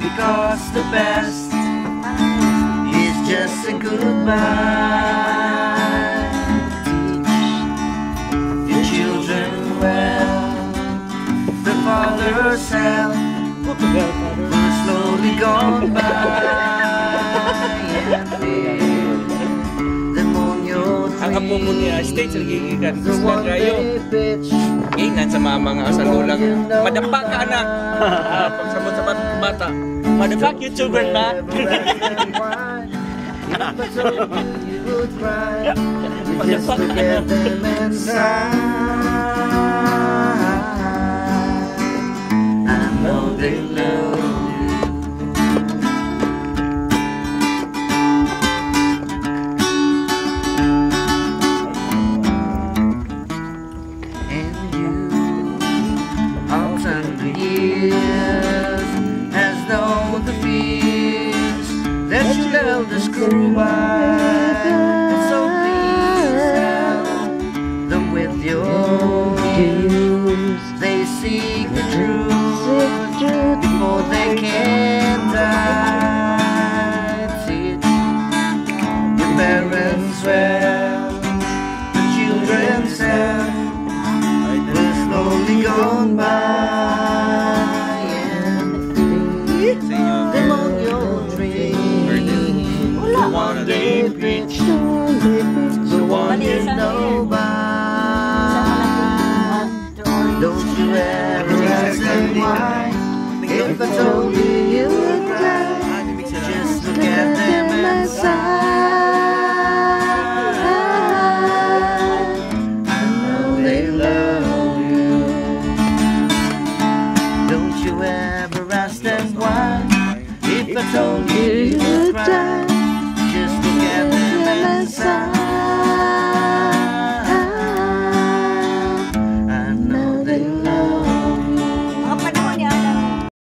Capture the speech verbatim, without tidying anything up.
because the best is just a goodbye. Teach your children well, the father's self will slowly gone by. And demonyo Ang apo mo niya, stage nagigigan. the Gusto one kayo. day bitch. Ingat sa mga mga asalulang. Madapa ka anak. Ah, pagsamot sa bat- bata. Motherfuck YouTuber ba? Just to get them inside. I know they love you. And you, all the years, has known the fears that you held the screw by. And so please help them with your views. They seek the truth before they can die. Teach your parents well, the children's self will slowly gone by. And them on your dreams, the one day preach, the one you know by. Don't you ever ask them why. If I told you you would die, just look at them inside. I know they love you. Don't you ever ask them why. If I told you